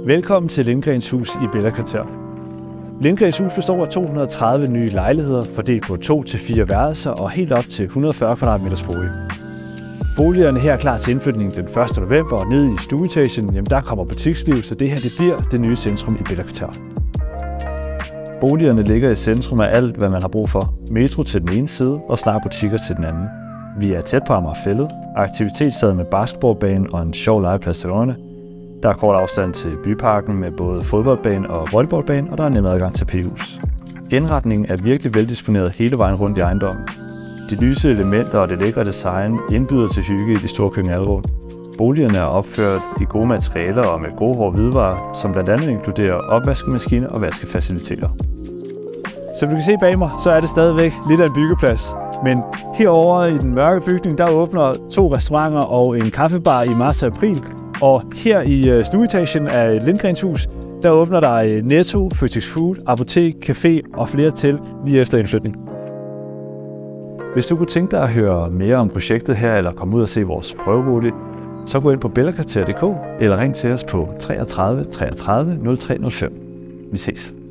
Velkommen til Lindgrens Hus i Bella Kvarter. Lindgrens Hus består af 230 nye lejligheder, fordelt på 2 til 4 værelser og helt op til 140 kvadratmeters bolig. Boligerne her er klar til indflytning den 1. november, og nede i stueetagen, der kommer butiksliv, så det her bliver det nye centrum i Bella Kvarter. Boligerne ligger i centrum af alt, hvad man har brug for. Metro til den ene side og snart butikker til den anden. Vi er tæt på Amagerfælled, aktivitetsstedet med basketballbane og en sjov legeplads til ungerne. Der er kort afstand til byparken med både fodboldbane og volleyballbane, og der er nem adgang til P-hus. Indretningen er virkelig veldisponeret hele vejen rundt i ejendommen. De lyse elementer og det lækre design indbyder til hygge i de store køkkenalrum. Boligerne er opført i gode materialer og med gode hårde hvidevarer, som blandt andet inkluderer opvaskemaskiner og vaskefaciliteter. Som du kan se bag mig, så er det stadigvæk lidt af en byggeplads. Men herovre i den mørke bygning, der åbner 2 restauranter og en kaffebar i marts og april. Og her i stueetagen af Lindgrens Hus, der åbner der Netto, Føtex Food, apotek, café og flere til lige efter indflytning. Hvis du kunne tænke dig at høre mere om projektet her eller komme ud og se vores prøvebolig, så gå ind på bellakvarter.dk eller ring til os på 33 33 03 05. Vi ses.